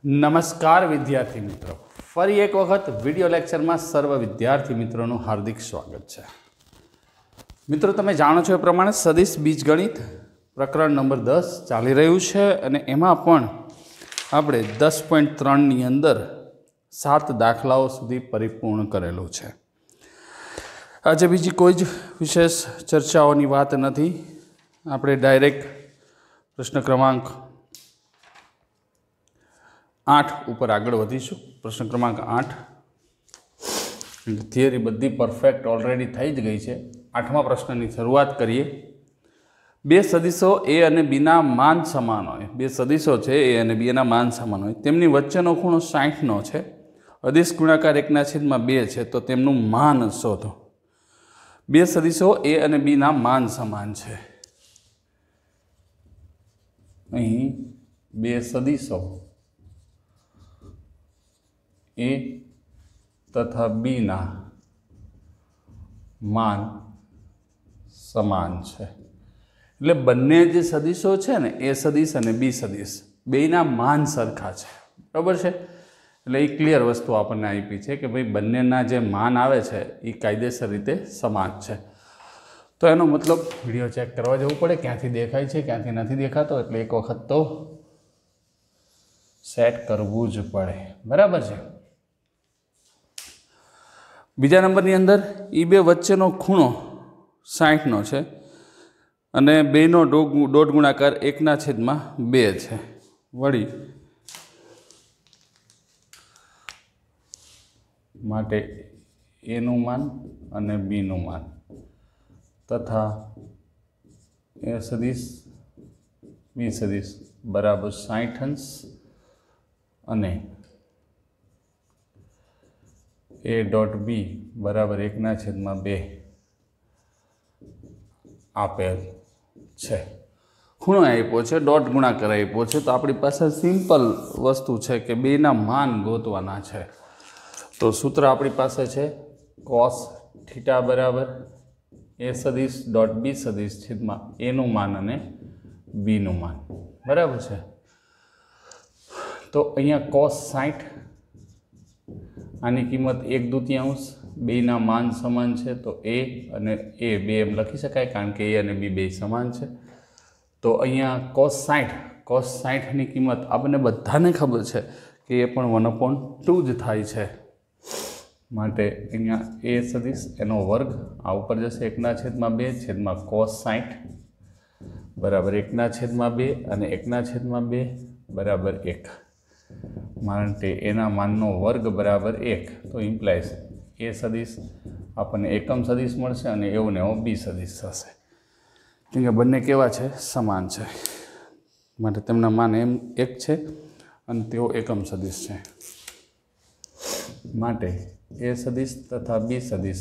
नमस्कार विद्यार्थी मित्रों, फरी एक वखत विडियो लेक्चर में सर्व विद्यार्थी मित्रों हार्दिक स्वागत है। मित्रों, तमे जाणो छो ए प्रमाणे सदिश बीजगणित प्रकरण नंबर 10 चाली रह्युं छे अने एमां पण आपणे 10.3 नी अंदर 7 दाखलाओ सुधी परिपूर्ण करेलुं छे। आज बीजी कोई ज विशेष चर्चाओनी वात नथी, आपणे डायरेक्ट प्रश्न क्रमांक 8 ऊपर आगळ वधीशुं। प्रश्न क्रमांक 8 थियरी बधी परफेक्ट ऑलरेडी थई ज गई है। 8मा प्रश्ननी शरूआत करिए। बे सदिशो ए अने बी ना मान समान होय। बे सदिशो छे ए अने बी ना मान समान होय, तेमनी वच्चेनो खूणो 60 नो छे। अदिश गुणाकार 1/2 छे, तो तेमनुं मान शोधो। बे सदिशो ए अने बी ना मान समान छे। अहीं बे सदिशो ए तथा बी ना मान समान है। એટલે બંને જે સદિશો છે ને, એ સદિશ અને બી સદિશ બેયના मान સરખા છે, બરાબર છે। એટલે એ ક્લિયર વસ્તુ આપણને આપી છે કે ભાઈ બંનેના જે मान આવે છે એ કાયદેસર રીતે સમાન છે। તો એનો મતલબ વિડીયો ચેક કરવા જવું પડે, ક્યાંથી દેખાય છે ક્યાંથી નથી દેખાતો, એટલે એક વખત તો સેટ કરવું જ પડે, બરાબર છે। बीजा नंबर अंदर ई बे वच्चेनो खूणो 60 नो छे अने बेनो डोट गुणाकार 1/2 छे। वળી माटे ए नुं मान अने बी नुं मान तथा ए सदिश बी सदिश बराबर 60 अंश अने ए डॉट बी बराबर 1/2 आपेल छे। खूणो आप्यो छे, डॉट गुणाकार आप्यो छे, तो आपणी पासे सिंपल वस्तु छे कि बेना मान गोतवाना छे। तो सूत्र आपणी पासे छे cos थीटा बराबर ए सदिश डॉट बी सदिश छेदमां ए नुं मान अने बी नुं मान, बराबर छे। तो अहींया cos 60 आनी कीमत 1/2 बेना मान समान है, तो ए अने ए बे एम लखी शकाय कारण के ए अने बी बे समान है। तो अहींया cos 60 नी कीमत आपने बधाने खबर है कि ए पण 1/2 ज थाय छे। माटे अहींया ए सदिश एनो वर्ग आ उपर जशे 1/2 छेदमां cos 60 बराबर 1/2 अने 1/2 बराबर 1 माटे एना माननो वर्ग बराबर 1। तो इम्प्लाइज ए सदिश आपने एकम सदिश मळशे अने एवो ने एवो बी सदिश थशे, केम के बंने केवा छे समान छे, माटे तेमना मान एम 1 छे अने तेओ एकम सदिश छे। माटे ए सदिश तथा बी सदिश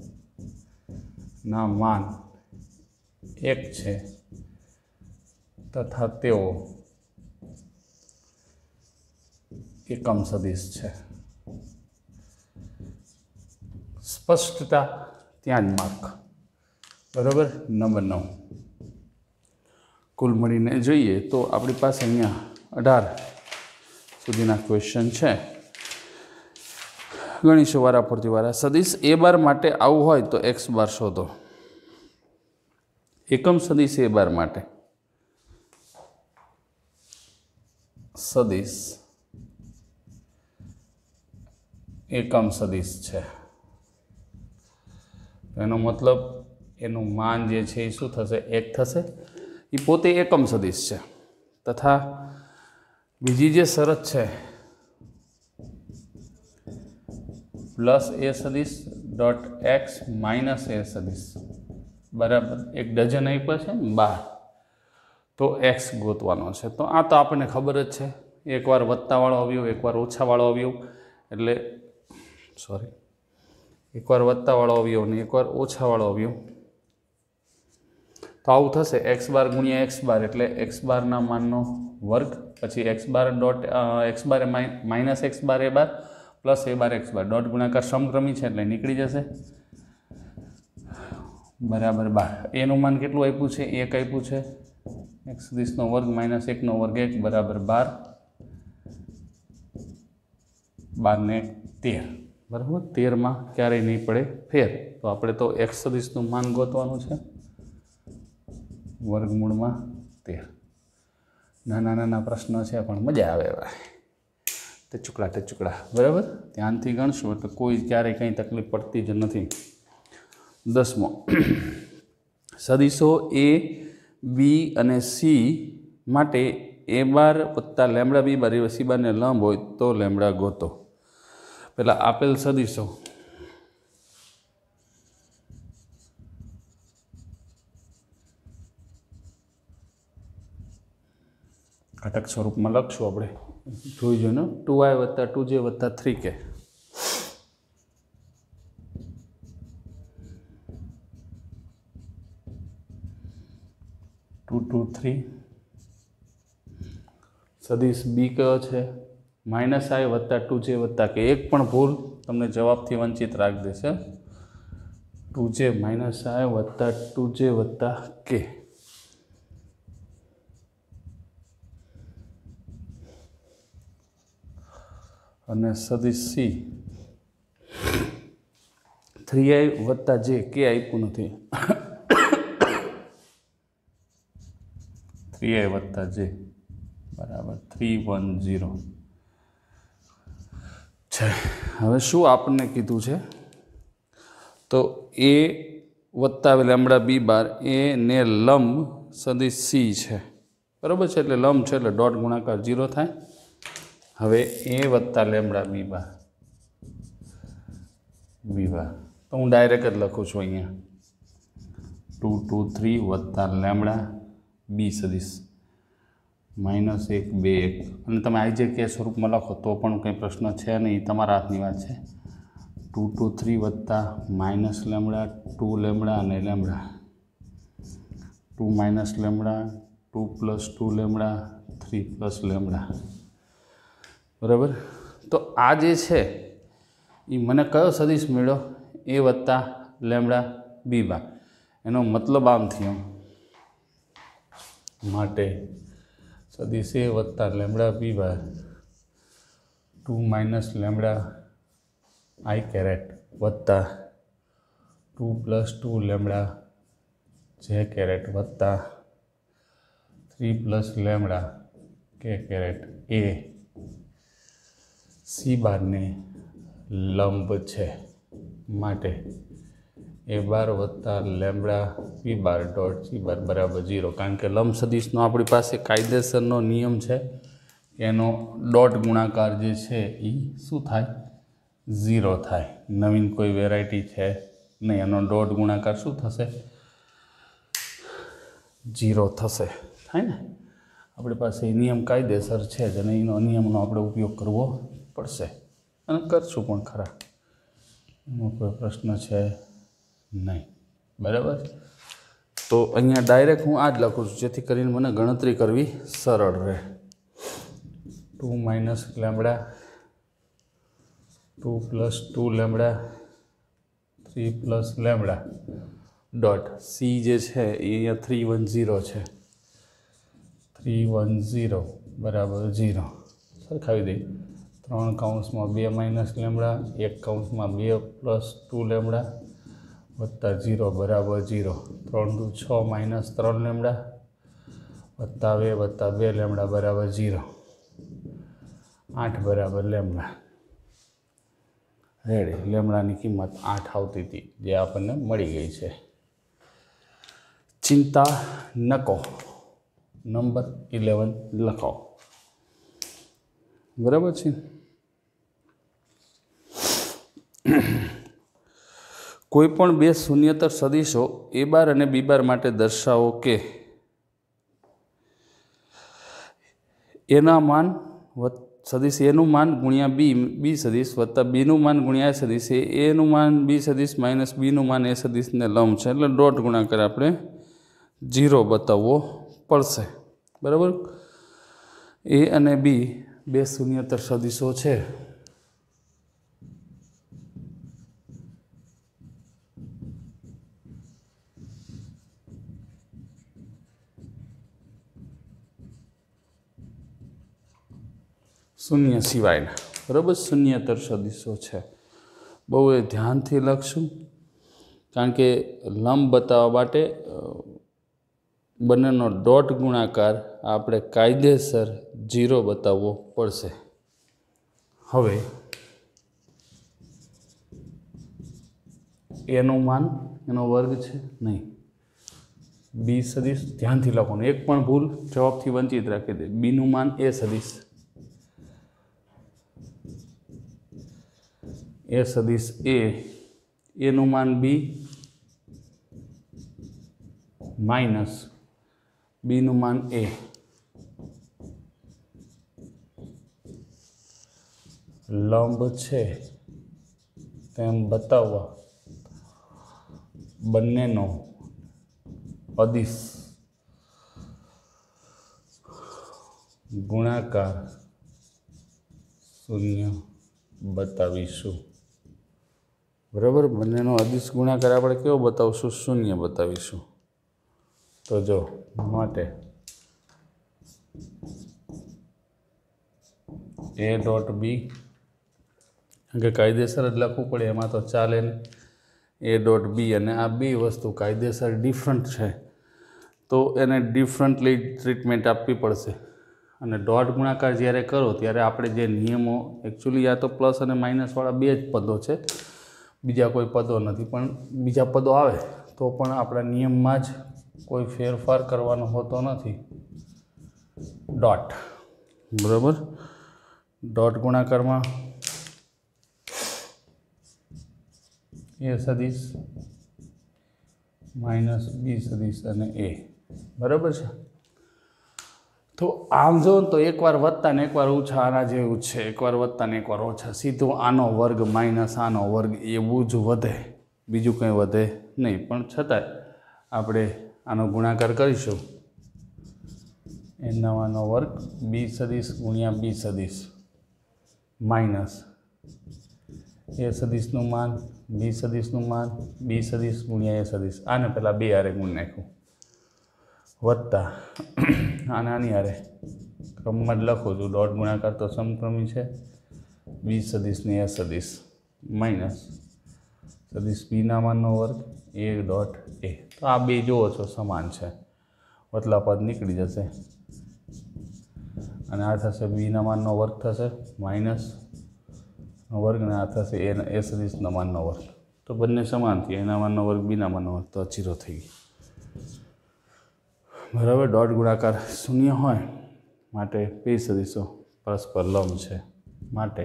ना मान 1 छे तथा तेओ एकम सदिश है। स्पष्टता त्यां ज मार्क, बराबर। नंबर 9 कुल मळीने जोईए तो आपणी पासे अहींया 18 सुधीना क्वेश्चन है। गणीशो वाराफरती वारा। सदिश ए बार माटे आवुं होय तो एक्स बार शोधो। एकम सदिश ए बार माटे सदिश एकम सदिश है, एनो मतलब एनु मान जे छे शुं थशे 1 थशे। ए पोते एकम सदिश है तथा बीजी जे शरत है प्लस ए सदिश डॉट एक्स माइनस ए सदिश बराबर 1 डजन आप्या छे 12, तो एक्स गोतवानो छे। तो आ तो आपने खबर ज छे, एक वार वत्तावाळो अवयव एक वार ओछावाळो अवयव, एटले सॉरी एक वार वत्तावाळो अवयव ने एक वार ओछावाळो अवयव। तो आवुं थशे एक्स बार गुणिया एक्स बार एटले एक्स बार ना माननो वर्ग, पछी X bar dot X bar minus X bar A bar plus A bar X bar, dot गुणाकार समक्रमी है एटले निकળી जशे बराबर 12। ए नुं मान केटलुं आप्युं छे 1 आप्युं छे, एक्स सदिशनो वर्ग माइनस 1 नो वर्ग 1 बराबर 12 12 ને 13 બરાબર। 13 માં ક્યારેય નહીં પડે ફેર, તો આપણે તો x સદિશનું માન ગોતવાનું છે। વર્ગમૂળમાં 13 નાના નાના પ્રશ્ન છે પણ મજા આવે એવા, ટચુકડા બરાબર। ધ્યાનથી ગણશું એટલે કોઈ ક્યારેય કંઈ તકલીફ પડતી જ નથી। 10મો સદિશો a b અને c માટે a બાર વત્તા લેમડા b બાર c બારને લંબ હોય તો લેમડા ગોતો। પેલા આપેલ સદિશો ઘટક સ્વરૂપમાં લખશું આપણે, જોઈ જોઈને 2i વત્તા 2j વત્તા 3k 2 2 3 સદિશ બી કયો છે -i વત્તા 2j વત્તા k, એક પણ ભૂલ તમને જવાબથી વંચિત રાખી દેશે। 2j -i વત્તા 2j વત્તા k અને સદિશ સી 3i વત્તા j, k આપ્યું નથી 3i વત્તા j બરાબર 310 છે। હવે શું આપણને કીધું છે તો a વત્તા લેમડા બી બાર એ ને લંબ સદિશ સી છે બરાબર છે, એટલે લંબ છે એટલે ડોટ ગુણાકાર 0 થાય। હવે a વત્તા લેમડા બી બાર તો હું ડાયરેક્ટ જ લખું છું અહીંયા 2 2 3 વત્તા લેમડા બી સદિશ -1 2 1, અને તમે IJK સ્વરૂપમાં લખો તો પણ કંઈ પ્રશ્ન છે નહીં, તમારા હાથની વાત છે। 2 2 3 વત્તા માઇનસ લેમડા 2 લેમડા અને lambda 2 minus lambda 2 plus 2 lambda 3 plus lambda બરાબર। તો આ જે છે એ મને કયો સદિશ મળ્યો a વત્તા લેમડા બી બાર, એનો મતલબ આમથી આમ માટે સદિશ a વત્તા lambda B bar 2 minus lambda i caret વત્તા 2 પ્લસ 2 લેમડા j કેરેટ વત્તા 3 plus lambda k caret a C બારને લંબ છે માટે a બાર વત્તા lambda B bar dot C bar બરાબર 0, કારણ કે લંબ સદિશનો આપણી પાસે કાયદેસરનો નિયમ છે કે એનો ડોટ ગુણાકાર જે છે એ શું થાય 0 થાય। નવીન કોઈ વેરાયટી છે નહીં, એનો ડોટ ગુણાકાર શું થશે 0 થશે, થાય ને। આપણી પાસે એ નિયમ કાયદેસર છે જ અને એનો નિયમનો આપણે ઉપયોગ કરવો પડશે અને કરશું પણ ખરા, એનો કોઈ પ્રશ્ન છે નહીં બરાબર। તો અહીંયા ડાયરેક્ટ હું આ જ લખું છું જેથી કરીને મને ગણતરી કરવી સરળ રહે। 2 minus lambda 2 plus 2 lambda 3 plus lambda dot C જે છે એ અહીંયા 310 છે, 310 બરાબર 0 સરખાવી દઈએ। 3 કૌંસમાં 2 માઇનસ લેમડા 1 કૌંસમાં 2 પ્લસ 2 લેમડા વત્તા 0 બરાબર 0, 3 દુ 6 માઇનસ 3 લેમડા વત્તા 2 લેમડા બરાબર 0, 8 બરાબર લેમડા રેડી। લેમડાની કિંમત 8 આવતી હતી જે આપણને મળી ગઈ છે। ચિંતા નકો, નંબર 11 લખો બરાબર છે। કોઈ પણ બે શૂન્યતર સદિશો a બાર અને b બાર માટે દર્શાવો કે એના માન સદિશ એનું માન ગુણ્યા બી સદિશ વત્તા બીનું માન ગુણ્યા સદિશ એનું માન બી સદિશ માઇનસ બીનું માન એ સદિશને લંબ છે, એટલે ડોટ ગુણાકાર આપણે 0 બતાવવો પડશે બરાબર। a અને b બે શૂન્યતર સદિશો છે, શૂન્ય સિવાયના बराबर शून्यतर सदिशो है। बहु ए ध्यान थी लखशुं कारण के लंब बतावा माटे बनेनो डॉट गुणाकार आपणे कायदेसर 0 बताववो पड़शे। हवे एनु मान एनो वर्ग है नहीं बी सदिश ध्यान थी लखो एक पण भूल जवाब थी वंचित राखी दे। बी नु मान ए सदिश ए नु मान बी माइनस बी नु मान ए लंब है तेम बतावा बन्नेनो अदिश गुणाकार शून्य बतावीशुं। बराबर बन्नेनो अदिश गुणाकार आपणे केवो बतावशुं शून्य बतावीशुं। तो जो माटे ए डॉट बी के कायदेसर ज लखवू पड़े एमां तो चाले नहीं। ए डॉट बी अने आ बी वस्तु कायदेसर डिफरंट है तो एने डिफरंटली ट्रीटमेंट आपवी पड़शे। अने डॉट गुणाकार ज्यारे करो त्यारे आपणे जे नियमों एक्चुअली या तो प्लस अने माइनस वाळा बे ज पदों छे बीजा कोई पदों नहीं पण बीजा पदों आवे तो पण आपणा नियममां ज कोई फेरफार करवानो होतो नहीं। डॉट बराबर डॉट गुणाकार में ए सदिश माइनस बी सदिश अने ए बराबर है। तो आम जो तो एक बार वत्ता ने एक बार ओछा आना जेवुं छे एक बार वत्ता ने एक बार ओछा सीधो आनो वर्ग माइनस आनो वर्ग एवुं ज वधे बीजुं कंई वधे नहीं। पण छतांय आपणे आनो गुणाकार करीशुं ए नवानो वर्ग बी सदिश गुणिया बी सदिश माइनस ए सदिशनुं मान बी सदिशनुं मान बी सदिश गुणिया ए सदिश आने पहला बे हारे गुण नाख्युं वत्ता आने आनी हारे क्रम में लखो छुं डॉट गुणाकार तो समक्रमी है बी सदिश ने ए सदिश माइनस सदिश बी ना माननो वर्ग ए डॉट ए। तो आ बे जुओ छो समान है वतला पद निकली जशे अने आ थशे बी ना माननो वर्ग थशे माइनस वर्ग ने आ थशे ए सदिश ना माननो वर्ग। तो बंने समान थी एना माननो वर्ग बी ना माननो वर्ग तो 0 थी गई। बराबर डॉट गुणाकार शून्य होय माटे बे सदिशो परस्पर लंब है माटे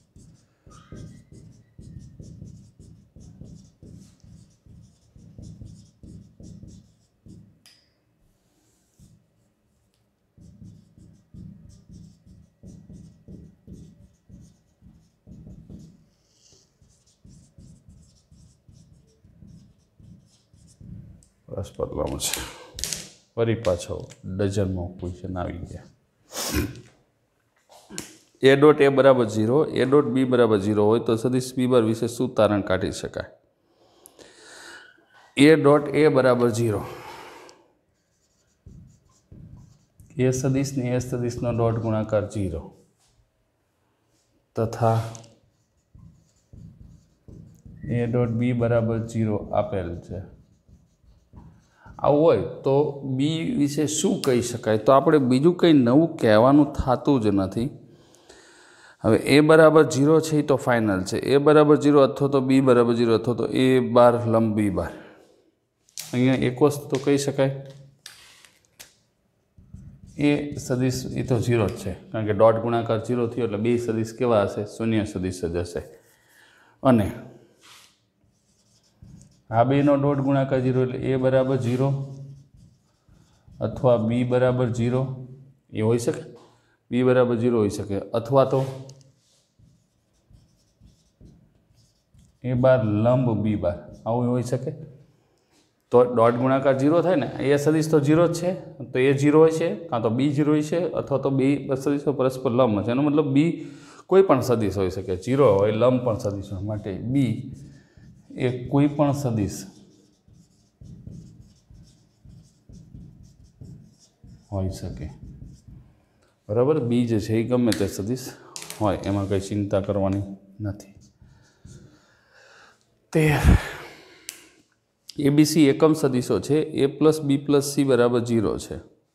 परस्पर लंब है। फरी पाछो डजन में क्वेश्चन आ गया। ए डॉट ए बराबर 0 ए डॉट बी बराबर 0 हो तो सदिश बी बार विषे शू तारण काढ़ी शकाय। ए डॉट ए बराबर 0 ए सदिश ने ए सदिश नो डॉट गुणाकार 0 तथा ए डॉट बी बराबर 0 आपेल है। आवुं होय तो बी विषे शू कही शकाय तो आपणे बीजुं कंई नवुं कहेवानुं थतुं ज नथी। हवे ए बराबर 0 है तो फाइनल है ए बराबर 0 अथवा तो बी बराबर 0 अथवा तो ए बार लंब बी बार अहींया एक वस्तु तो कही शकाय ए सदिश ए तो 0 ज छे कारण के डॉट गुणाकार 0 थयो एटले बे सदिश केवा हशे शून्य सदिश ज हशे। अने आ बेनो डॉट गुणाकार 0 एटले ए बराबर 0 अथवा बी बराबर 0 ए होई शके बी बराबर 0 होई शके अथवा तो ए बार लंब बी बार आवुं होई शके। तो डॉट गुणाकार 0 थाय ने ए सदिश तो 0 ज छे तो ए 0 होय छे कां तो बी 0 होय छे अथवा तो बी सदिश परस्पर लंब छे। एनो मतलब बी कोई पण सदिश होई शके 0 होय लंब पण सदिश होय माटे बी ए कोईपण सदिश होई सके। बराबर बी जे छे गमे ते सदिश હોય એમાં કંઈ ચિંતા કરવાની નથી। 13 એબીસી એકમ સદીશો છે। a + b + c = 0 છે।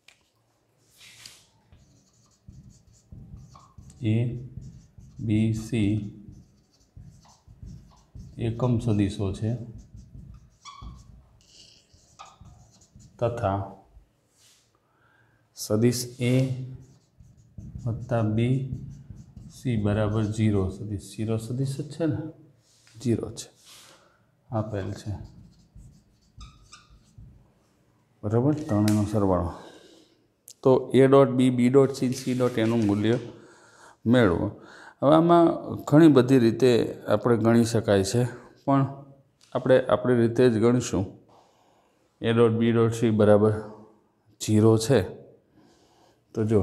a b c એકમ સદીશો છે તથા સદિશ a + b c = 0 સદિશ 0 સદિશ જ છે ને 0 છે આપેલ છે બરાબર। ત્રણેયનો સરવાળો તો a dot b b dot c c dot એનું મૂલ્ય મેળવો। હવે આમાં ઘણી બધી રીતે આપણે ગણી શકાય છે પણ આપણે આપણી રીતે જ ગણીશું। a dot b dot c બરાબર 0 છે તો જો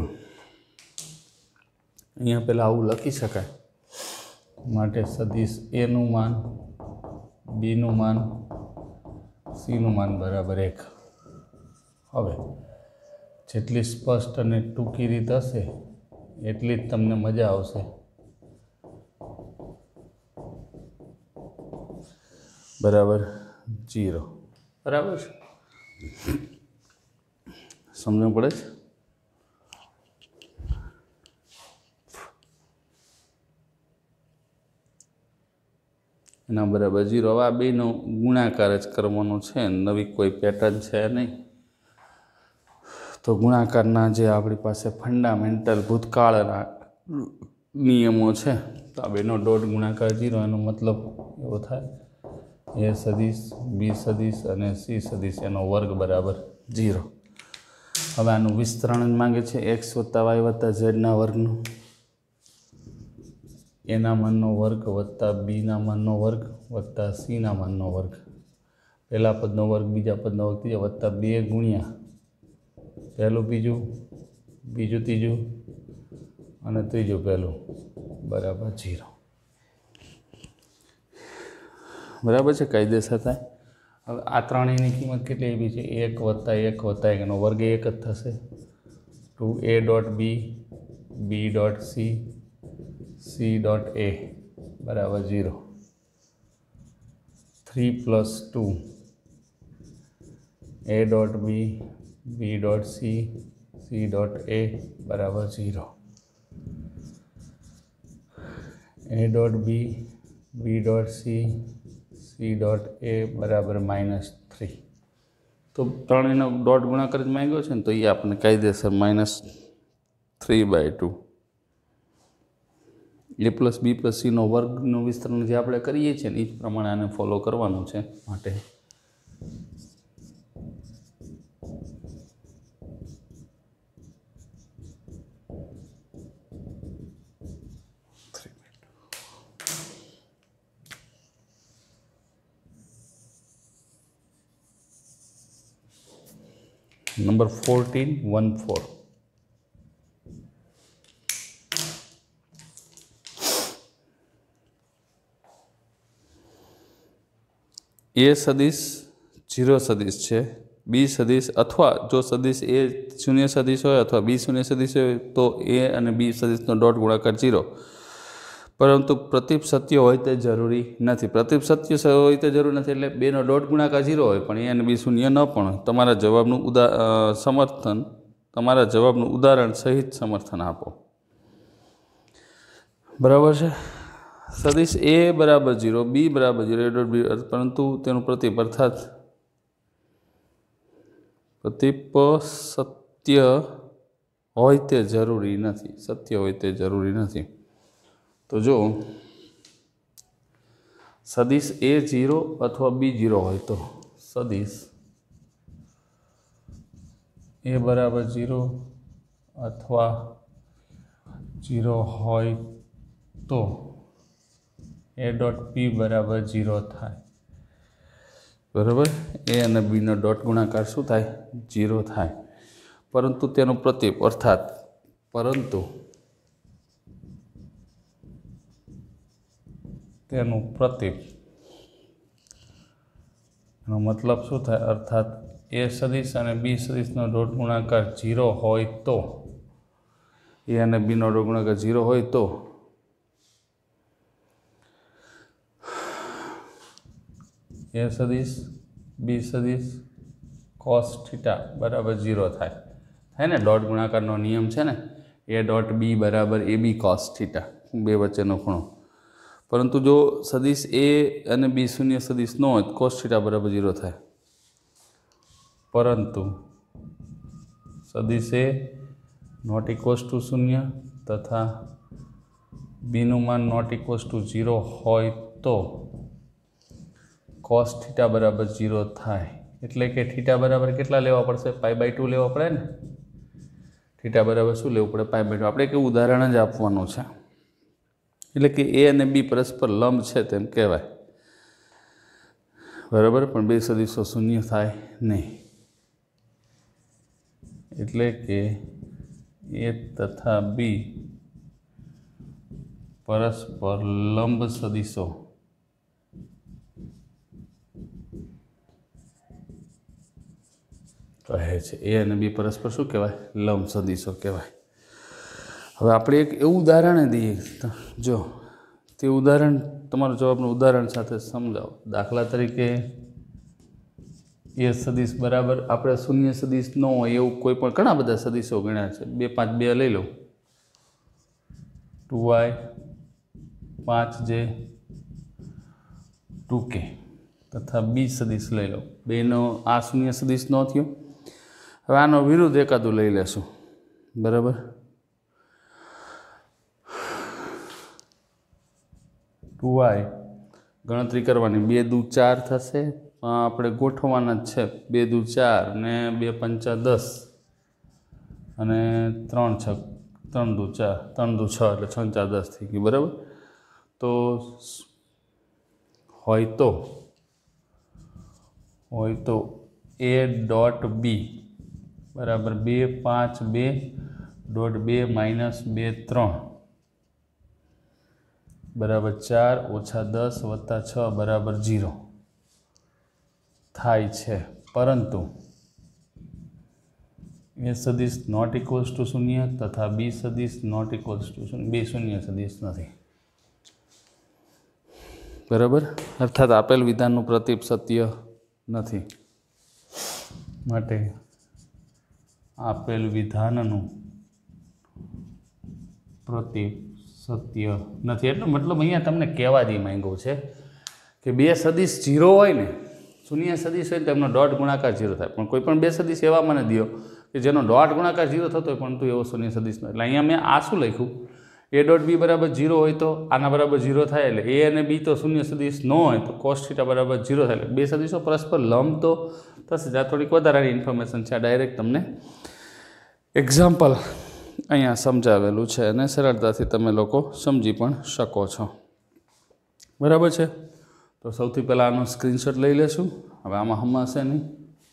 અહીંયા પહેલાં આવું લખી શકાય માટે સદિશ એનું માન બીનું માન સીનું માન બરાબર 1। હવે જેટલી સ્પષ્ટ અને ટૂંકી રીત હશે એટલી જ તમને મજા આવશે બરાબર 0 બરાબર છે સમજવું પડે છે। એના બરાબર 0। હવે આ બેનો ગુણાકાર જ કરવાનો છે નવી કોઈ પેટર્ન છે નહીં તો ગુણાકારના જે આપણી પાસે ફંડામેન્ટલ ભૂતકાળના નિયમો છે તો આ બેનો ડોટ ગુણાકાર 0 એનો મતલબ એવો થાય a સદિશ b સદિશ અને c સદિશ એનો વર્ગ બરાબર 0। હવે આનું વિસ્તરણ જ માંગે છે x + y + z ના વર્ગનું એના માનનો વર્ગ વત્તા બીના માનનો વર્ગ વત્તા સીના માનનો વર્ગ પહેલા પદનો વર્ગ બીજા પદનો વર્ગ ત્રીજા વત્તા 2 ગુણ્યા પહેલું બીજું બીજું ત્રીજું અને ત્રીજું પહેલું બરાબર 0 બરાબર છે કાયદેસર થાય। હવે આ ત્રણેયની કિંમત કેટલી આવી છે 1 + 1 + 1 એનો વર્ગ 1 જ થશે 2a dot b b dot c c dot a બરાબર 0 3 + 2 a dot b b dot c c dot a બરાબર 0 a dot b b dot c c dot a બરાબર -3 તો ત્રણેયનો ડોટ ગુણાકાર જ માંગ્યો છે ને તો એ આપણે કાયદેસર -3/2 a + b + c નો વર્ગનું વિસ્તરણ જે આપણે કરીએ છીએ ને એ જ પ્રમાણે આને ફોલો કરવાનું છે માટે નંબર 14 a સદિશ 0 સદિશ છે b સદિશ અથવા જો સદિશ a શૂન્ય સદિશ હોય અથવા b શૂન્ય સદિશ હોય તો a અને b સદિશનો ડોટ ગુણાકાર 0 પરંતુ પ્રતિપ સત્ય હોય તે જરૂરી નથી। પ્રતિપ સત્ય હોય તે જરૂરી નથી એટલે બેનો ડોટ ગુણાકાર 0 હોય પણ a અને b શૂન્ય ન પણ તમારા જવાબનું ઉદાહરણ સહિત સમર્થન આપો બરાબર છે। સદિશ a બરાબર 0 b બરાબર 0 a ડોટ b પરંતુ તેનું પ્રતિપ અર્થાત પ્રતિપ સત્ય હોય તે જરૂરી નથી સત્ય હોય તે જરૂરી નથી। તો જો સદિશ a 0 અથવા b 0 હોય તો સદિશ a બરાબર 0 અથવા 0 હોય તો a ડોટ p બરાબર 0 થાય બરાબર a અને b નો ડોટ ગુણાકાર શું થાય 0 થાય પરંતુ તેનું પ્રતિપ અર્થાત તેનું પ્રતિપ એનો મતલબ શું થાય અર્થાત a સદિશ અને b સદિશનો ડોટ ગુણાકાર 0 હોય તો a અને b નો ડોટ ગુણાકાર 0 હોય તો ए सदिश बी सदिश cos थीटा बराबर 0 थाय ने डॉट गुणाकारનો नियम है ने ए डॉट बी बराबर ए बी cos थीटा बे वच्चेनो खूणो। परंतु जो सदिश ए अने बी शून्य सदिश न हो cos थीटा बराबर 0 थाय। परंतु सदिश ए नॉट इक्वल्स टू शून्य तथा बीनु मान नॉट इक्वल्स टू 0 होय तो cos थीटा बराबर 0 थाय। एटले के थीटा बराबर केटला लेवा पड़शे π/2 लेवा पड़े ने। थीटा बराबर शुं लेवुं पड़े π/2। आपणे एक उदाहरण ज आपवानुं छे एटले के ए अने बी परस्पर लंब छे तेम कहेवाय बराबर। पण बे सदिशो शून्य थाय नहीं एटले के ए तथा बी परस्पर लंब सदिशो कहे छे। ए अने बी परस्पर शुं कहेवाय लंब सदिशो कहेवाय। हवे आपणे एक एवुं उदाहरण दीए जो ते उदाहरण तमारुं जवाबनुं उदाहरण साथे समजावो। दाखला तरीके ए सदिश बराबर आपणे शून्य सदिश न होय एवुं कोई पण घणा बधा सदिशो गण्या छे। 2 5 2 लई लो 2y 5j 2k तथा बी सदिश लई लो बेनो आ शून्य सदिश न थयो। हवे आनो विरुद्ध एकादुं लई लेशुं बराबर। 2y गणतरी करवानी 2 दू 4 थशे આપણે ગોઠવવાના જ છે 2 દુ 4 ને 2 પંચા 10 અને 3 6 3 દુ 4 3 દુ 6 એટલે 6 4 10 થઈ ગયું બરાબર। તો હોય તો a ડોટ b બરાબર 2 5 2 ડોટ 2 માઇનસ 2 3 बराबर 4 ओछा 10 वत्ता 6 बराबर 0 थाय छे। परंतु ए सदिश नॉट इक्वल्स टू शून्य तथा बी सदिश नॉट इक्वल्स टू शून्य बे शून्य सदिश नहीं बराबर। अर्थात आपेल विधानનું प्रतीप सत्य नहीं माटे आपेल विधानનું प्रतीप सत्य नहीं। एटलो मतलब अहींया तमने कहेवा ज मांग्युं छे कि बे सदिश 0 होय ने शून्य सदिश होय तो एमनो डॉट गुणाकार 0 थाय। पण कोईपण बे सदिश एवा मने दियो कि जेनो डॉट गुणाकार 0 थतो होय परंतु एवो शून्य सदिश न। એટલે અહીંયા મેં આ શું લખ્યું ए डॉट बी बराबर 0 होय तो आना बराबर 0 थाय એટલે ए अने बी तो शून्य सदिश न होय तो cos थीटा बराबर 0 थाय। એટલે बे सदिशो परस्पर लंब तो थशे। आ थोड़ीक वधारानी इन्फॉर्मेशन छे। आ डायरेक्ट तमने एक्जाम्पल अहींया समजावेलुं छे अने सरळताथी तमे लोको समजी पण शको छो बराबर छे। तो सौथी पहेला आनो स्क्रीनशॉट लई लेशुं। हवे आमां हमाशे नहीं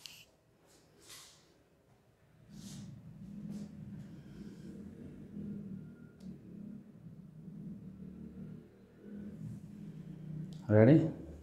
रेडी।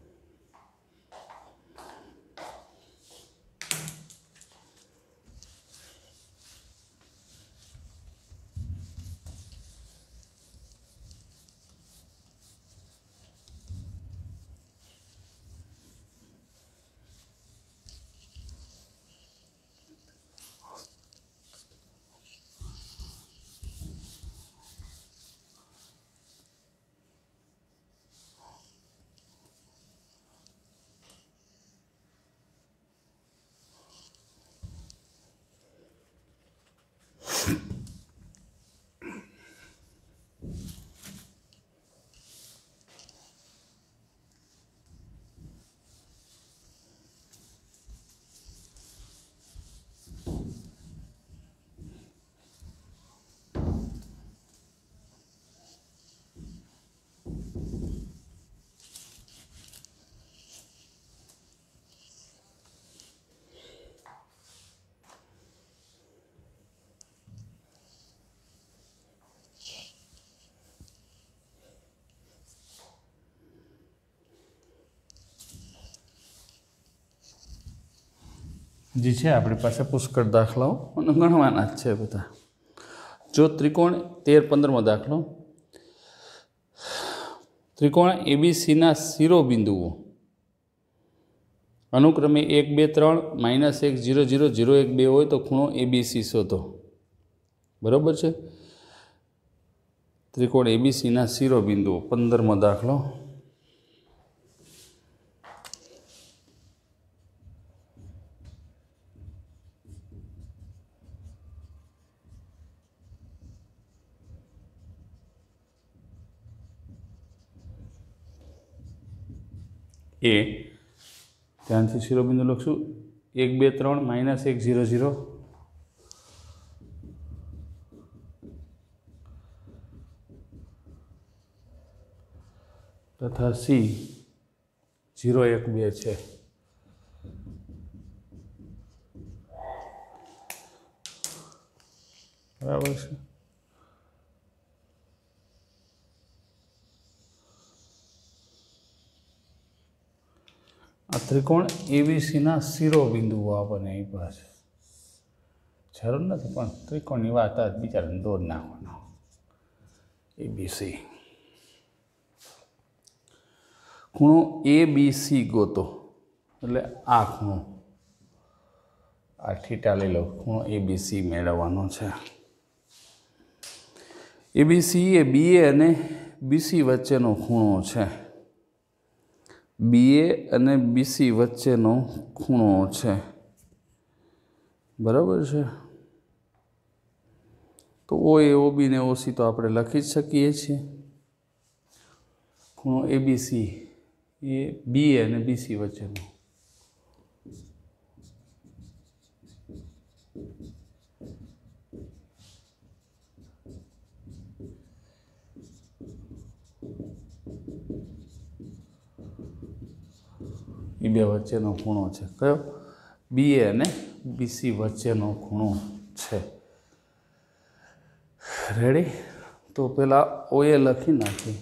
जी है अपनी पास पुष्कळ दाखलाओ गणवाना है बधा। जो त्रिकोण 13-15 दाखलो त्रिकोण एबीसी शिरोबिंदुओं अनुक्रमे 1 2 3 -1 0 0 0 1 2 हो तो खूणो ABC शोधो। बराबर है। त्रिकोण ABC ना शिरोबिंदुओ 15मो दाखलो। ए ध्यान से शिरोबिंदु लखशु 1 2 3 -1 0 0 तथा C 0 1 2 है। बराबर है। आ त्रिकोण ABC ना शिरोबिंदुओ आपने अहीं पास जरूर नहीं पण त्रिकोणनी वात आज बिचाराने दौर नाखवानो। ABC खूणो ABC गोतो એટલે આ ખૂણો આ થીટા લઈ લો ખૂણો ABC મેળવવાનો છે। ABC એ BA અને BC વચ્ચેનો ખૂણો છે। BA અને BC વચ્ચેનો ખૂણો છે। બરાબર છે। તો OA OB ને OC તો આપણે લખી જ શકીએ છીએ। ખૂણો ABC એ BA અને BC વચ્ચેનો એ બે વચ્ચેનો ખૂણો છે। કયો? BA અને BC વચ્ચેનો ખૂણો છે। રેડી? તો પેલા OA લખી નાખી।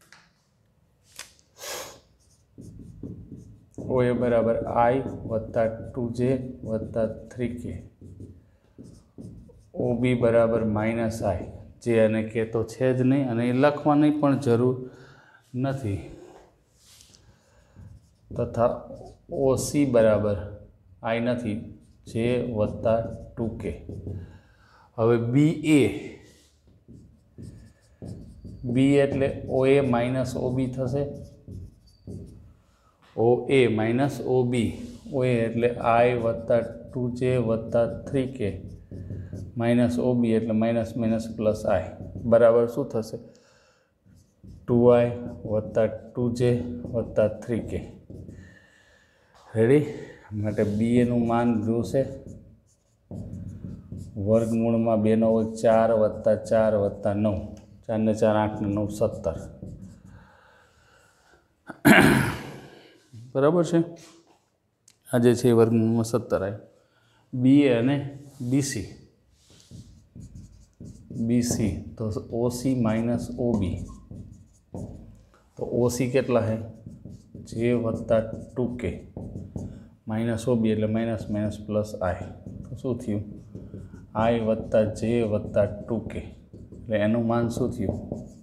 OA बराबर I वत्ता 2J वत्ता 3K। OB बराबर -I जे अने K तो है ज नहीं अने लखवानी पण जरूर नहीं। तथा OC बराबर I नहीं J वत्ता 2K। हवे BA एटले OA माइनस OB थशे। OA माइनस OB OA एटले I वत्ता 2J वत्ता 3K माइनस OB एटले माइनस माइनस प्लस I बराबर शू थशे 2I वत्ता 2J वत्ता 3K। रेडी? माटे BA नु मान जोशे वर्गमूल में 2 નો વર્ગ 4 वत्ता 4 वत्ता 9 4 ने 4 8 ने 9 17 बराबर है। आज है वर्गमूल में 17 आए। BA अने BC तो OC माइनस OB तो OC केटला है J वत्ता 2K माइनस OB एटले माइनस माइनस प्लस I तो शू थयुं I वत्ता J वत्ता 2K एटले एनु मान शू थयुं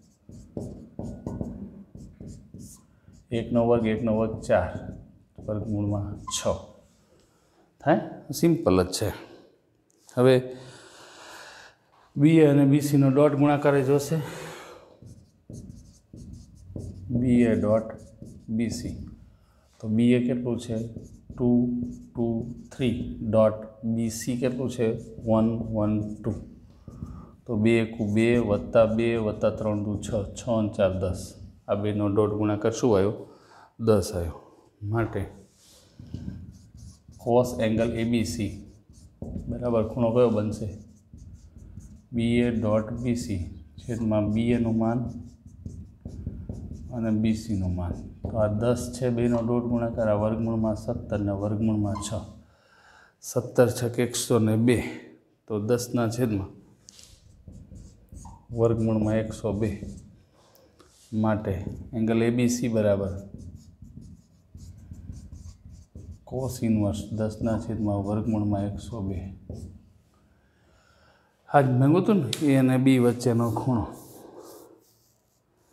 1 નો વર્ગ 1 નો વર્ગ 4 वर्गमूल में 6 थाय। सिंपल ज छे। हवे BA અને BC नो डॉट गुणाकार जोशे BA डॉट BC तो BA केटलुं छे 2 2 3 डॉट BC केटलुं छे 1 1 2 तो 2 × 2 वत्ता 2 वत्ता 3 2 6 6 અને 4 10 आ बेनो डॉट गुणाकार शुं आव्यो 10 आव्यो। माटे cos एंगल ABC बराबर खूणो कयो बनशे BA डॉट BC छेदमां BA नुं मान અને BC नुं मान तो आ 10 छे बेनो डॉट गुणाकार आ वर्गमूल में 17 ने वर्गमूल में 6 17 × 102 तो 10 ना छेदमां वर्गमूल में 102 माटे एंगल ABC बराबर cos इनवर्स 10 ना छेदमां वर्गमूल में 102 आज मांगू तो ए अने बी वच्चेनो खूणो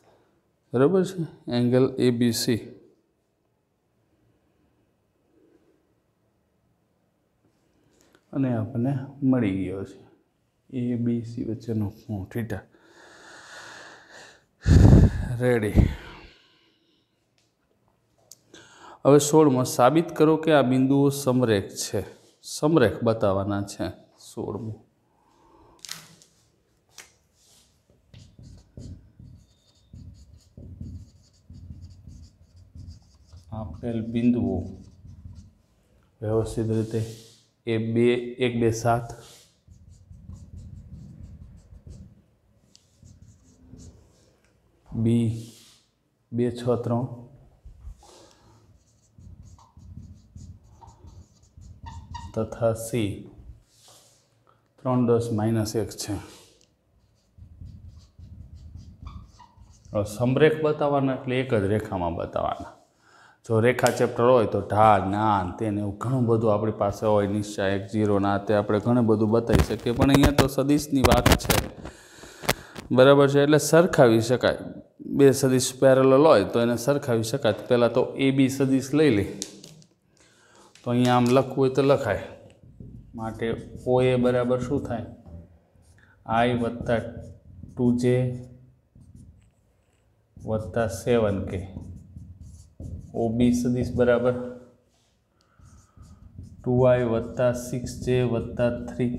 बराबर है। एंगल ABC અને આપણને મળી ગયો છે એ બી સી વચ્ચેનો ખૂણો થીટા. રેડી. હવે 16 સાબિત કરો કે આ બિંદુઓ સમરેખ છે. સમરેખ બતાવવાના છે 16. આપેલ બિંદુઓ વ્યવસ્થિત રીતે એ 1 2 7 બી 2 6 3 તથા સી 3 10 -1 છે. સમરેખ બતાવવાના એટલે એક જ રેખામાં બતાવવાના. જો રેખા ચેપ્ટર હોય તો ઢાળ નાન તેને એવું ઘણું બધું આપણી પાસે હોય, નિશ્ચય 1 0 ના તે આપણે ઘણું બધું બતાવી શકીએ, પણ અહીંયા તો સદિશની વાત છે, બરાબર છે, એટલે સરખાવી શકાય. 2 સદિશ પેરેલલ હોય તો એને સરખાવી શકાય. પહેલાં તો એ બી સદિશ લઈ લે તો અહીંયા આમ લખવું હોય તો લખાય. માટે ઓ એ બરાબર શું થાય? I વત્તા 2J વત્તા 7K. OB સદિશ બરાબર 2I વત્તા 6J વત્તા 3K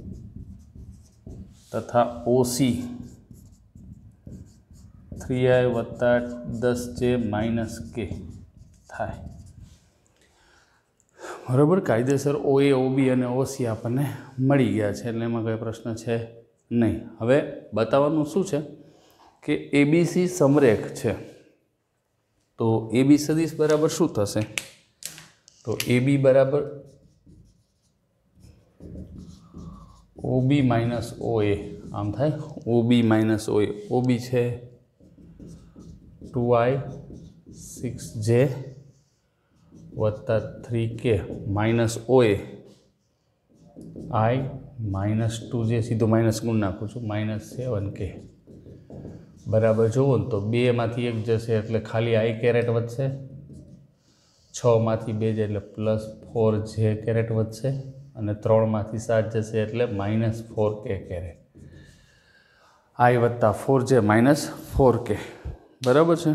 તથા OC 3I વત્તા 10J -K થાય. બરાબર. કાયદેસર OA OB અને OC આપણને મળી ગયા છે, એટલે એમાં કંઈ પ્રશ્ન છે નહીં. હવે બતાવવાનું શું છે કે ABC સમરેખ છે. તો AB સદિશ બરાબર શું થશે? તો AB બરાબર OB માઇનસ OA આમ થાય. OB minus OA. OB છે 2I 6J વત્તા 3K minus OA I -2J સીધો માઇનસ ગુણ નાખું છું -7K બરાબર. જુઓ ને તો 2 માંથી 1 જશે એટલે ખાલી I કેરેટ વધશે, 6 માંથી 2 જાય એટલે +4J કેરેટ વધશે, અને 3 માંથી 7 જશે એટલે -4K કેરેટ. I વત્તા 4J -4K બરાબર છે.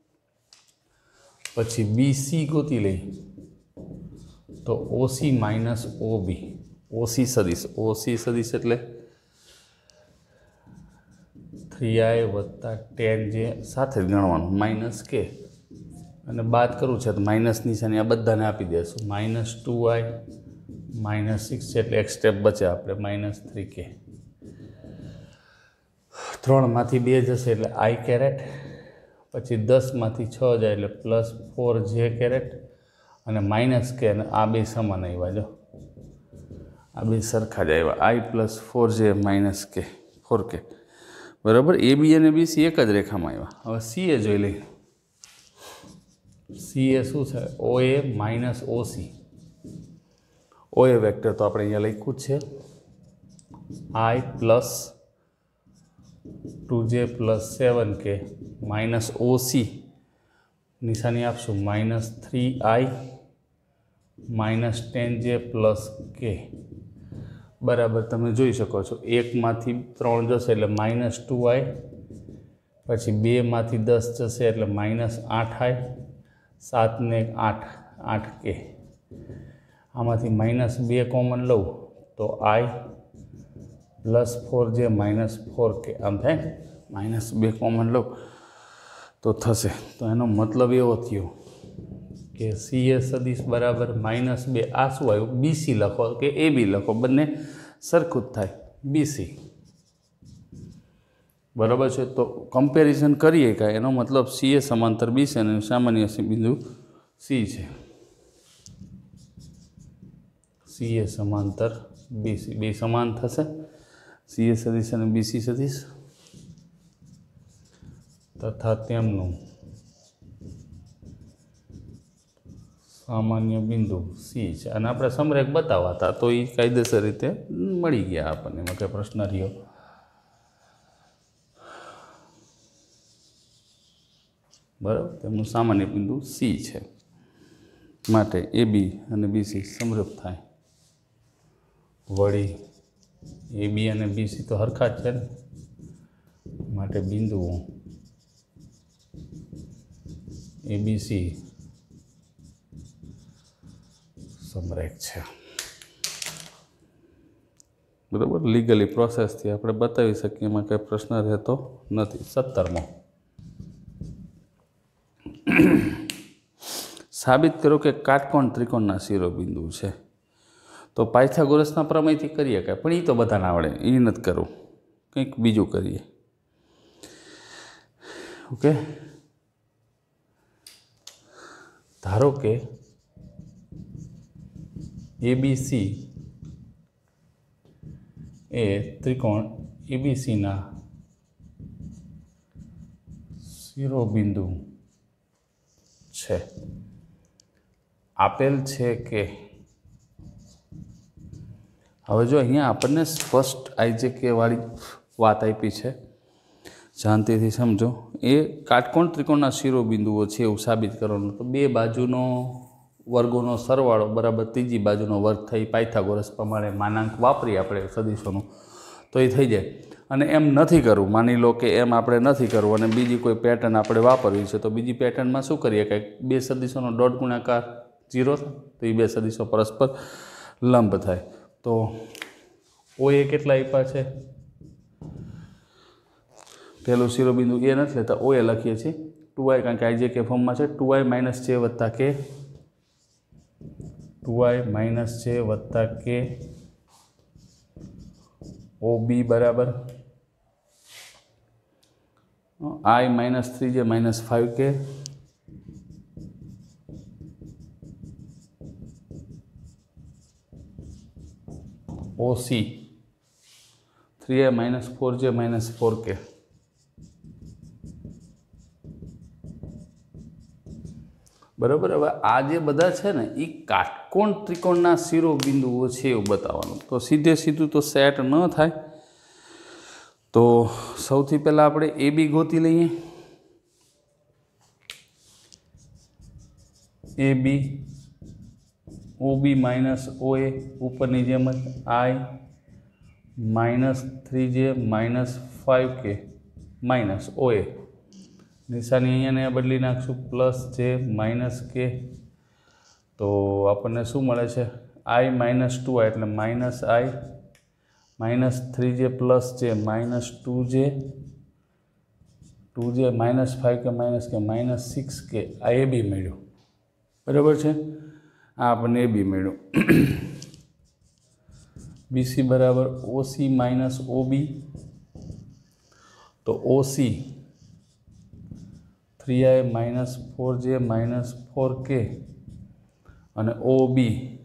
પછી BC ગોતી લઈ તો OC માઇનસ OB. OC સદિશ એટલે 3I વત્તા 10J સાથે જ ગણવાનું -K, અને બાદ કરવું છે તો માઇનસ નિશાની આ બધાને આપી દેશું. -2I -6 એટલે એક સ્ટેપ બચે આપણે -3K. 3 માંથી 2 જશે એટલે I કેરેટ, પછી 10 માંથી 6 જાય એટલે +4J કેરેટ, અને -K, અને આ બે સમાન આવ્યા. જો આ બે સરખા જ આવ્યા, I +4J -K 4K બરાબર. AB અને BC એક જ રેખામાં આવ્યા. હવે CA જોઈ લઈએ. CA શું છે? OA minus OC. OA vector તો આપણે અહીંયા લખ્યું જ છે, I +2J +7K minus OC નિશાની આપશું -3I -10J +K બરાબર. તમે જોઈ શકો છો 1 માંથી 3 જશે એટલે -2I, પછી 2 માંથી 10 જશે એટલે -8I, 7 ને 8 8K. આમાંથી -2 કોમન લઉં તો I +4J -4K આમ થાય. -2 કોમન લઉં તો થશે. તો એનો મતલબ એવો થયો કે CA સદિશ બરાબર -2. આ શું આવ્યું? BC લખો કે AB લખો, બંને સરખું જ થાય BC બરાબર છે. તો કમ્પેરિઝન કરીએ કાંઈ, એનો મતલબ CA સમાંતર BC અને સામાન્ય બિંદુ C છે. CA સમાંતર BC બે સમાન થશે, CA સદિશ અને BC સદિશ, તથા તેમનું સામાન્ય બિંદુ C છે. અને આપણે સમરેખ બતાવવા હતા તો એ કાયદેસર રીતે મળી ગયા આપણને, એમાં કંઈ પ્રશ્ન રહ્યો બરાબર. તેમનું સામાન્ય બિંદુ C છે, માટે AB અને BC સમરૂપ થાય. વળી એ બી અને બીસી તો હરખા જ છે ને, માટે બિંદુઓ એબીસી સમરેખ છે. બરાબર, લીગલી પ્રોસેસથી આપણે બતાવી શકીએ, એમાં કંઈ પ્રશ્ન રહેતો નથી. 17મો, સાબિત કરો કે કાટકોણ ત્રિકોણના શિરોબિંદુ છે. તો પાયથાગોરસના પ્રમેયથી કરીએ કાંઈ, પણ એ તો બધાને આવડે, એ નથી કરવું, કંઈક બીજું કરીએ. ઓકે, ધારો કે એબીસી એ ત્રિકોણ એબીસીના શિરોબિંદુ છે. આપેલ છે કે, હવે જો અહીંયા આપણને સ્પષ્ટ આઈજેકે વાળી વાત આપી છે, શાંતિથી સમજો. એ કાટકોણ ત્રિકોણના શિરોબિંદુઓ છે એવું સાબિત કરવાનું. તો બે બાજુનો વર્ગોનો સરવાળો બરાબર ત્રીજી બાજુનો વર્ગ થઈ, પાયથાગોરસ પ્રમાણે માનાંક વાપરી આપણે સદીશોનું, તો એ થઈ જાય. અને એમ નથી કરવું, માની લો કે એમ આપણે નથી કરવું અને બીજી કોઈ પેટર્ન આપણે વાપરવી છે, તો બીજી પેટર્નમાં શું કરીએ કે બે સદીશોનો ડોટ ગુણાકાર 0 થાય, તો એ બે સદીશો પરસ્પર લંબ થાય. તો ઓએ કેટલા આપ્યા છે? પહેલું શિરોબિંદુ એ નથી લેતા, ઓએ લખીએ છીએ 2i, કારણ કે આઈ જે કે ફોર્મમાં છે. 2i - j વત્તા k, 2i - j વત્તા k OB બરાબર i - 3j - 5k OC 3i - 4j - 4k. બરાબર. હવે આ જે બધા છે ને એ કાટકોણ ત્રિકોણના શિરોબિંદુઓ છે એવું બતાવવાનું. તો સીધે સીધું તો સેટ ન થાય. તો સૌથી પહેલાં આપણે એ બી ગોતી લઈએ. એ બી OB - OA ઉપરની જેમ જ i - 3j - 5k OA. નિશાની અહીંયા બદલી નાખશું, +j - k. તો આપણને શું મળે છે? i - 2i એટલે -i - 3j +j -2j -5k - 6k. આ એ બી મળ્યું. બરાબર છે, આ આપણને એ બી મળ્યું. બીસી બરાબર OC - OB. તો OC 3i - 4j - 4k અને OB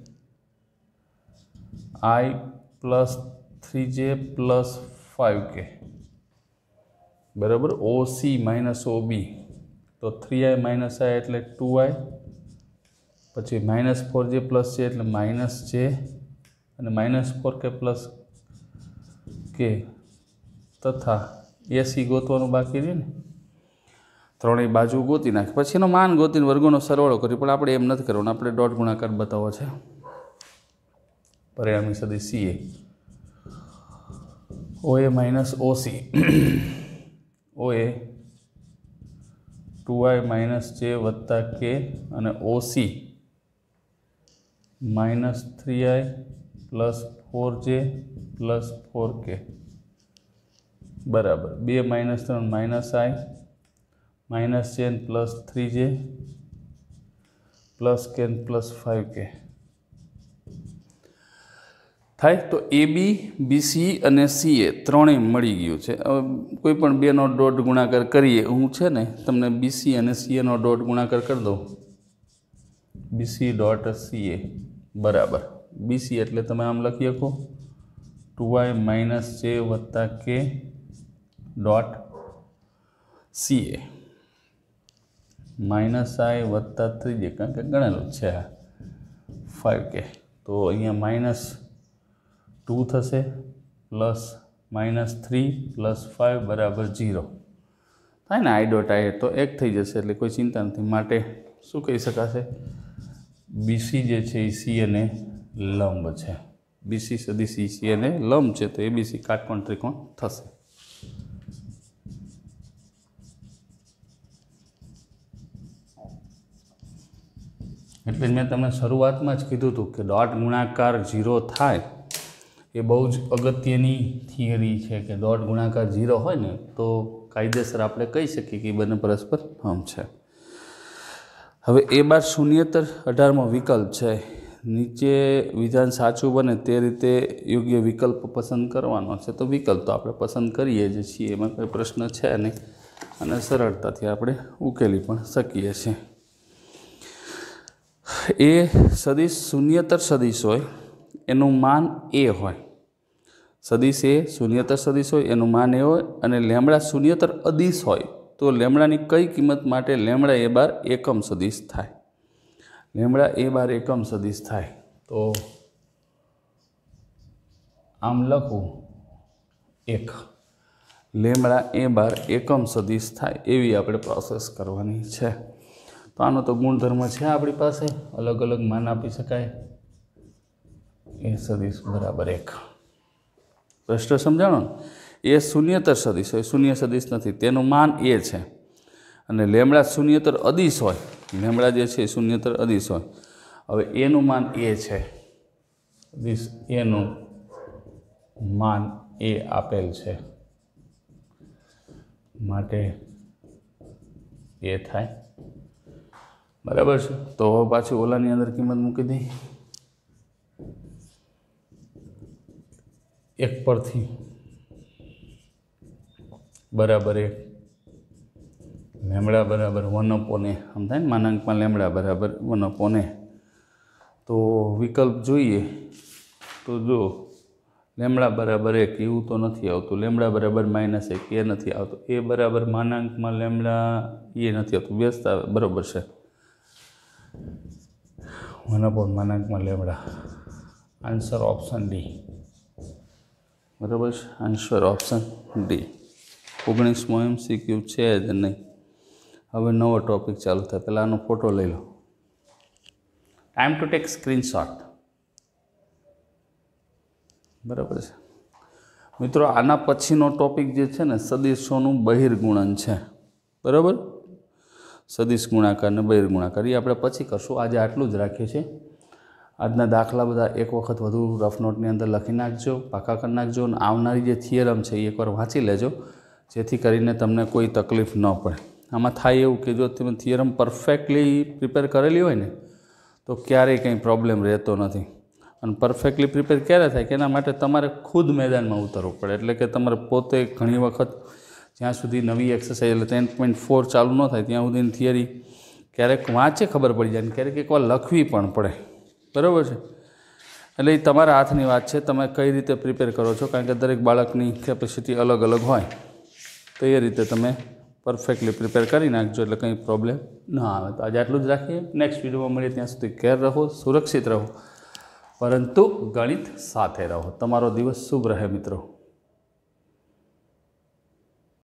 i + 3j + 5k. બરાબર. OC - OB તો 3i - i એટલે 2i, પછી -4j + j એટલે -j અને -4k + k તથા AC ગોતવાનું બાકી રહ્યું ને. ત્રણેય બાજુ ગોતી નાખી, પછી એનો માન ગોતીને વર્ગોનો સરવાળો કર્યો. પણ આપણે એમ નથી કરવાનો, આપણે ડોટ ગુણાકાર બતાવવો છે. પરિણામી સદિશ CA OA - OC OA 2i - j વત્તા k અને OC -3i + 4j + 4k બરાબર 2 - 3 - i -j + 3j + k + 5k થાય. તો AB, BC અને CA ત્રણેય મળી ગયું છે. કોઈ પણ બેનો ડોટ ગુણાકાર કરીએ. હું છે ને તમને BC અને CA નો ડોટ ગુણાકાર કરી દઉં. BC · CA બરાબર BC એટલે તમે આમ લખી શકો 2i - j વત્તા k ડોટ CA -i વત્તા 3j, કારણ કે ગણેલું છે 5k. તો અહીંયા -2 થશે +-3 + 5 બરાબર 0 થાય ને. i ડોટ i તો 1 થઈ જશે, એટલે કોઈ ચિંતા નથી. માટે શું કહી શકાશે? BC જે છે એ CA ને લંબ છે. BC સદિશ EC અને લંબ છે તો ABC કાટકોણ ત્રિકોણ થશે। એટલે મેં તમને શરૂઆતમાં જ કીધું હતું કે ડોટ ગુણાકાર 0 થાય એ બહુ જ અગત્યની થિયરી છે કે ડોટ ગુણાકાર 0 હોય ને તો કાયદેસર આપણે કહી શકીએ કે બંને પરસ્પર સમ છે। હવે એ બાર શૂન્યેતર 18મો વિકલ્પ છે। નીચે વિધાન સાચું બને તે રીતે યોગ્ય વિકલ્પ પસંદ કરવાનો છે તો વિકલ્પ તો આપણે પસંદ કરીએ જ છીએ, એમાં કોઈ પ્રશ્ન છે નહીં અને સરળતાથી આપણે ઉકેલી પણ શકીએ છીએ। એ સદિશ શૂન્યેતર સદિશ હોય એનું માન એ હોય, સદિશ એ શૂન્યેતર સદિશ હોય એનું માન એ હોય અને લેમડા શૂન્યેતર અદિશ હોય તો લેમડાની કઈ કિંમત માટે લેમડા એ બાર એકમ સદિશ થાય? લેમડા એ બાર એકમ સદિશ થાય તો આમ લખું 1 લેમડા એ બાર એકમ સદિશ થાય એવી આપણે પ્રોસેસ કરવાની છે। તો આનો તો ગુણધર્મ છે આપણી પાસે, અલગ અલગ માન આપી શકાય। એ સદિશ બરાબર 1 પ્રશ્ન સમજાણો ને? એ શૂન્યેતર સદિશ હોય, શૂન્ય સદિશ નથી, તેનું માન એ છે અને લેમડા શૂન્યેતર અદિશ હોય, લેમડા જે છે શૂન્યેતર અદિશ હોય। હવે એનું માન એ છે, એનું માન એ આપેલ છે માટે એ થાય બરાબર છે। તો પાછું ઓલાની અંદર કિંમત મૂકી દઈ 1 પરથી બરાબર 1 લેમડા બરાબર 1/a આમ થાય ને માનાંકમાં લેમડા બરાબર 1/a। તો વિકલ્પ જોઈએ તો જો લેમડા બરાબર 1 એવું તો નથી આવતું, લેમડા બરાબર -1 એ નથી આવતું, એ બરાબર માનાંકમાં લેમડા એ નથી આવતું, વ્યસ્ત આવે બરાબર છે 1/, માનાંકમાં લેમડા। આન્સર ઓપ્શન ડી બરાબર છે, આન્સર ઓપ્શન ડી। 19મો MCQ છે જ નહીં। હવે નવો ટોપિક ચાલુ થાય, પહેલાં આનો ફોટો લઈ લો। ટાઈમ ટુ ટેક સ્ક્રીનશોટ બરાબર છે મિત્રો। આના પછીનો ટોપિક જે છે ને સદિશોનું બહિર્ગુણન છે બરાબર, સદિશ ગુણાકાર ને બહિર્ગુણાકાર એ આપણે પછી કરશું, આજે આટલું જ રાખીએ છીએ। આજના દાખલા બધા એક વખત વધુ રફ નોટની અંદર લખી નાખજો, પાકા કરી નાખજો અને આવનારી જે થિયરમ છે એ એકવાર વાંચી લેજો જેથી કરીને તમને કોઈ તકલીફ ન પડે। આમાં થાય એવું કે જો તમે થિયરમ પરફેક્ટલી પ્રિપેર કરેલી હોય ને તો ક્યારેય કંઈ પ્રોબ્લેમ રહેતો નથી। અને પરફેક્ટલી પ્રિપેર ક્યારે થાય કે એના માટે તમારે ખુદ મેદાનમાં ઉતરવું પડે, એટલે કે તમારે પોતે ઘણી વખત જ્યાં સુધી નવી એક્સરસાઇઝ એટલે 10.4 ચાલુ ન થાય ત્યાં સુધીની થિયરી ક્યારેક વાંચે ખબર પડી જાય ને ક્યારેક એકવાર લખવી પણ પડે બરાબર છે। એટલે એ તમારા હાથની વાત છે, તમે કઈ રીતે પ્રિપેર કરો છો, કારણ કે દરેક બાળકની કેપેસિટી અલગ અલગ હોય તો એ રીતે તમે પરફેક્ટલી પ્રિપેર કરી નાખજો એટલે કંઈ પ્રોબ્લેમ ન આવે। તો આજે આટલું જ રાખીએ, નેક્સ્ટ વિડીયોમાં મળીએ, ત્યાં સુધી કેર રહો, સુરક્ષિત રહો, પરંતુ ગણિત સાથે રહો। તમારો દિવસ શુભ રહે મિત્રો।